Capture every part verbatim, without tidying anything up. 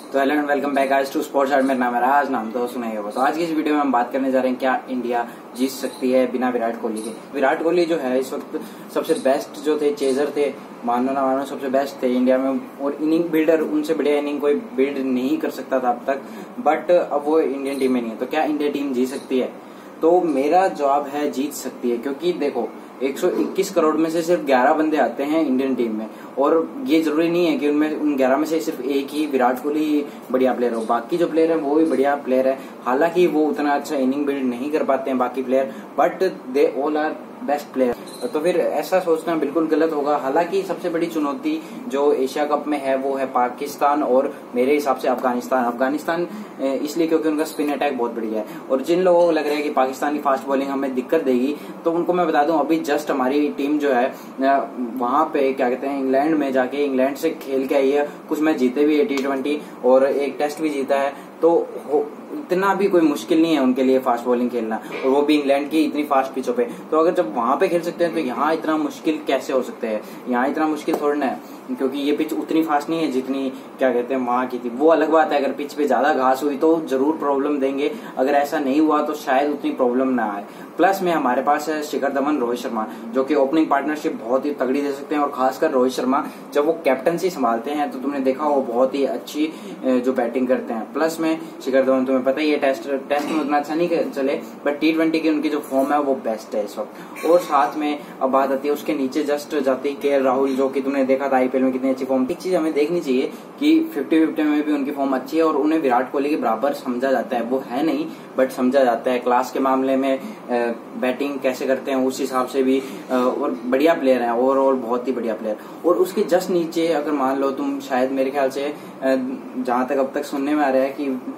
तो hello and welcome back आज to sports art. मेरा नाम है राज, नाम तो सुना ही होगा। तो आज की इस वीडियो में हम बात करने जा रहे हैं क्या इंडिया जीत सकती है बिना विराट कोहली के। विराट कोहली जो है इस वक्त सबसे बेस्ट जो थे चेजर थे, मानो ना मानो सबसे बेस्ट थे इंडिया में, और इनिंग बिल्डर उनसे बढ़िया इनिंग कोई बिल्ड नहीं कर सकता था अब तक। बट अब वो इंडियन टीम में नहीं है, तो क्या इंडिया टीम जीत सकती है? तो मेरा जवाब है जीत सकती है, क्योंकि देखो एक सौ इक्कीस करोड़ में से सिर्फ ग्यारह बंदे आते हैं इंडियन टीम में, और ये जरूरी नहीं है कि उनमें उन ग्यारह में से सिर्फ एक ही विराट कोहली बढ़िया प्लेयर हो, बाकी जो प्लेयर है वो भी बढ़िया प्लेयर है। हालांकि वो उतना अच्छा इनिंग बिल्ड नहीं कर पाते हैं बाकी player, but they all are best player. तो फिर ऐसा सोचना बिल्कुल गलत होगा। हालांकि सबसे बड़ी चुनौती जो एशिया कप में है वो है पाकिस्तान और मेरे हिसाब से अफगानिस्तान। अफगानिस्तान इसलिए क्योंकि उनका स्पिन अटैक बहुत बढ़िया है, और जिन लोगों को लग रहा है कि पाकिस्तान की फास्ट बॉलिंग हमें दिक्कत देगी, तो उनको मैं बता दूं अभी जस्ट हमारी टीम जो है वहां पे क्या कहते हैं इंग्लैंड में जाके इंग्लैंड से खेल के आई है, कुछ मैच जीते भी है टी ट्वेंटी और एक टेस्ट भी जीता है। तो इतना भी कोई मुश्किल नहीं है उनके लिए फास्ट बॉलिंग खेलना, और वो भी इंग्लैंड की इतनी फास्ट पिचों पे। तो अगर जब वहां पे खेल सकते हैं तो यहाँ इतना मुश्किल कैसे हो सकते हैं? यहाँ इतना मुश्किल थोड़ा ना है, क्योंकि ये पिच उतनी फास्ट नहीं है जितनी क्या कहते हैं वहां की थी। वो अलग बात है, अगर पिच पे ज्यादा घास हुई तो जरूर प्रॉब्लम देंगे, अगर ऐसा नहीं हुआ तो शायद उतनी प्रॉब्लम ना आए। प्लस में हमारे पास है शिखर धवन, रोहित शर्मा, जो कि ओपनिंग पार्टनरशिप बहुत ही तगड़ी दे सकते हैं। और खासकर रोहित शर्मा जब वो कैप्टनसी संभालते हैं तो तुमने देखा वो बहुत ही अच्छी जो बैटिंग करते हैं। प्लस में शिखर धवन तुम्हें पता ही है टेस्ट टेस्ट में उतना अच्छा नहीं चले, बट टी ट्वेंटी की उनकी जो फॉर्म है वो बेस्ट है इस वक्त। और साथ में अब बात आती है उसके नीचे जस्ट जाती के एल राहुल, जो कि तुमने देखा था आईपीएल में कितनी अच्छी फॉर्म। एक चीज हमें देखनी चाहिए कि फिफ्टी फिफ्टी में भी उनकी फॉर्म अच्छी है, और उन्हें विराट कोहली के बराबर समझा जाता है। वो है नहीं बट समझा जाता है। क्लास के मामले में बैटिंग कैसे करते हैं उस हिसाब से भी, और बढ़िया प्लेयर है, ओवरऑल बहुत ही बढ़िया प्लेयर। और उसके जस्ट नीचे अगर मान लो तुम, शायद मेरे ख्याल से जहां तक अब तक सुनने में आ रहा है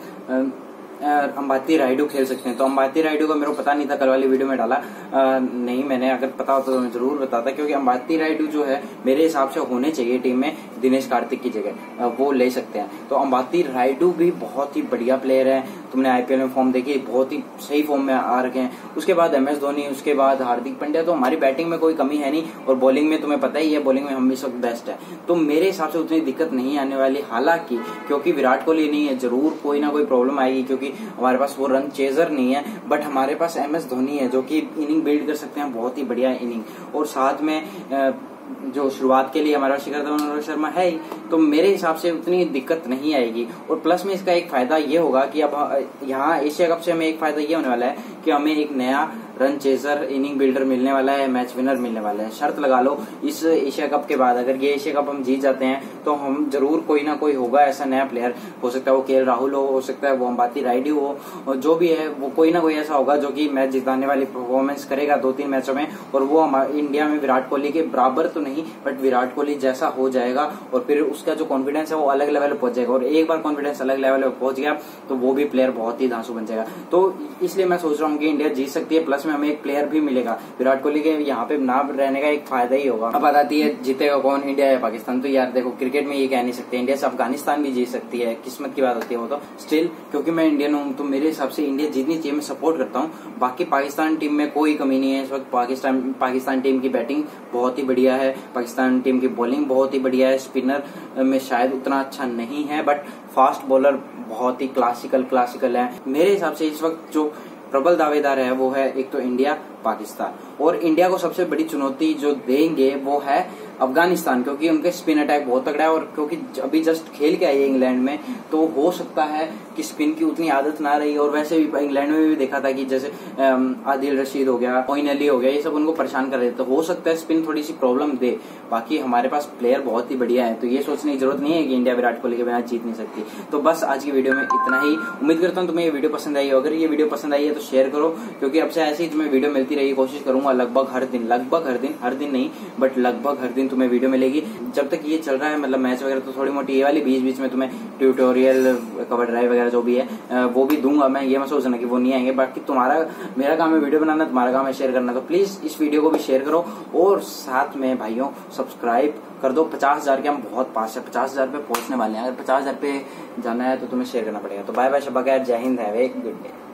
कि अंबाती रायडू खेल सकते हैं। तो अंबाती रायडू का मेरे को पता नहीं था, कल वाली वीडियो में डाला आ, नहीं मैंने, अगर पता होता तो मैं जरूर बताता, क्योंकि अंबाती रायडू जो है मेरे हिसाब से होने चाहिए टीम में दिनेश कार्तिक की जगह, वो ले सकते हैं। तो अंबाती रायडू भी बहुत ही बढ़िया प्लेयर है, तुमने आईपीएल में फॉर्म देखी, बहुत ही सही फॉर्म में आ रखे हैं। उसके बाद एम एस धोनी, उसके बाद हार्दिक पांड्या। तो हमारी बैटिंग में कोई कमी है नहीं, और बॉलिंग में तुम्हें पता ही है बॉलिंग में हम इस वक्त बेस्ट है। तो मेरे हिसाब से उतनी दिक्कत नहीं आने वाली। हालांकि क्योंकि विराट कोहली नहीं है, जरूर कोई ना कोई प्रॉब्लम आएगी, क्योंकि हमारे पास वो रन चेजर नहीं है। बट हमारे पास एम एस धोनी है जो कि इनिंग बिल्ड कर सकते हैं, बहुत ही बढ़िया इनिंग। और साथ में जो शुरुआत के लिए हमारा शिखर धवन और रोहित शर्मा है ही, तो मेरे हिसाब से उतनी दिक्कत नहीं आएगी। और प्लस में इसका एक फायदा ये होगा कि अब यहाँ एशिया कप से हमें एक फायदा ये होने वाला है कि हमें एक नया रन चेजर, इनिंग बिल्डर मिलने वाला है, मैच विनर मिलने वाला है। शर्त लगा लो इस एशिया कप के बाद, अगर ये एशिया कप हम जीत जाते हैं तो हम जरूर कोई ना कोई होगा ऐसा नया प्लेयर, हो सकता है वो के एल राहुल हो, हो सकता है वो अंबाती रायडू हो, और जो भी है वो कोई ना कोई ऐसा होगा जो कि मैच जिताने वाली परफॉर्मेंस करेगा दो तीन मैचों में, और वो हमारे इंडिया में विराट कोहली के बराबर तो नहीं बट विराट कोहली जैसा हो जाएगा। और फिर उसका जो कॉन्फिडेंस है वो अलग लेवल पर पहुंच जाएगा, और एक बार कॉन्फिडेंस अलग लेवल पर पहुंच गया तो वो भी प्लेयर बहुत ही धांसू बन जाएगा। तो इसलिए मैं सोच रहा हूँ कि इंडिया जीत सकती है। प्लस में हमें एक प्लेयर भी मिलेगा, विराट कोहली के यहाँ पे ना रहने का एक फायदा ही होगा। अब बात आती है जीतेगा कौन, इंडिया या पाकिस्तान? तो यार देखो क्रिकेट में ये कह नहीं सकते, इंडिया से अफगानिस्तान भी जीत सकती है, किस्मत की बात होती है वो तो। स्टिल क्योंकि मैं इंडियन हूँ तो मेरे हिसाब से इंडिया जीतनी चाहिए, मैं सपोर्ट करता हूँ। बाकी पाकिस्तान टीम में कोई कमी नहीं है इस वक्त। पाकिस्तान पाकिस्तान टीम की बैटिंग बहुत ही बढ़िया है, पाकिस्तान टीम की बॉलिंग बहुत ही बढ़िया है, स्पिनर में शायद उतना अच्छा नहीं है बट फास्ट बॉलर बहुत ही क्लासिकल क्लासिकल है। मेरे हिसाब से इस वक्त जो प्रबल दावेदार है वो है एक तो इंडिया, पाकिस्तान। और इंडिया को सबसे बड़ी चुनौती जो देंगे वो है अफगानिस्तान, क्योंकि उनके स्पिन अटैक बहुत तगड़ा है, और क्योंकि अभी जस्ट खेल के आए इंग्लैंड में, तो हो सकता है कि स्पिन की उतनी आदत ना रही। और वैसे भी इंग्लैंड में भी देखा था कि जैसे आदिल रशीद हो गया, मोइन अली हो गया, ये सब उनको परेशान कर रहे थे, तो हो सकता है स्पिन थोड़ी सी प्रॉब्लम दे। बाकी हमारे पास प्लेयर बहुत ही बढ़िया है, तो ये सोचने की जरूरत नहीं है कि इंडिया विराट कोहली के बिना जीत नहीं सकती। तो बस आज की वीडियो में इतना ही। उम्मीद करता हूँ तुम्हें ये वीडियो पसंद आई हो। अगर ये वीडियो पसंद आई है तो शेयर करो, क्योंकि अब से ऐसे ही तुम्हें वीडियो मिलती रही, कोशिश करूंगा लगभग हर दिन, लगभग हर दिन हर दिन नहीं बट लगभग हर दिन तुम्हें वीडियो मिलेगी। जब तक ये चल रहा है मतलब मैच वगैरह, तो थोड़ी मोटी ये वाली बीच बीच में तुम्हें ट्यूटोरियल, कवर ड्राइव वगैरह जो भी है वो भी दूंगा मैं। ये मत सोचना कि वो नहीं आएंगे। बाकी तुम्हारा, मेरा काम है वीडियो बनाना, तुम्हारा काम है शेयर करना, तो प्लीज इस वीडियो को भी शेयर करो। और साथ में भाइयों सब्सक्राइब कर दो। पचास हजार के हम बहुत पास है, पचास हजार पे पहुंचने वाले हैं। अगर पचास हजार पे जाना है तो तुम्हें शेयर करना पड़ेगा। तो बाय बाय, शब्बा खैर, जय हिंद, हैव ए गुड डे।